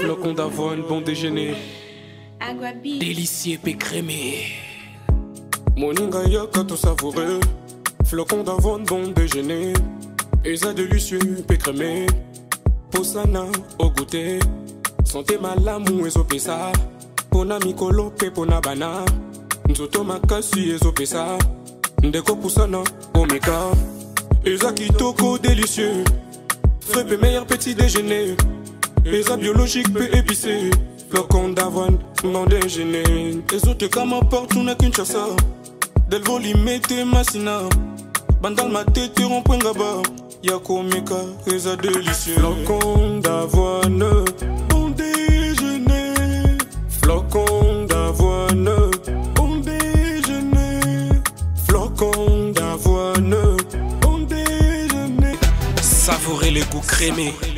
Flocon d'avoine, bon déjeuner. Aguabi. Délicieux et crémé. Moninga yaka tout savoureux. Flocon d'avoine, bon déjeuner. Eza délicieux et crémé. Posana au goûter. Santé malamu ezo pesa. Pona mikolo pe pona bana. Nzoto makasi ezo pesa. Ndeko poussana omeka. Eza kitoko délicieux. Frais pe meilleur petit déjeuner. Eza biologique pe épicé. Flocon d'avoine, bon déjeuner. Ezo te kama porte una Kinshasa. Del volimete masina. Bandal ma tête rond-point gaba. Yako meka, eza délicieux. Flocon d'avoine, bon déjeuner. Flocon d'avoine, bon déjeuner. Flocon d'avoine, bon déjeuner. Savourez le goût crémé.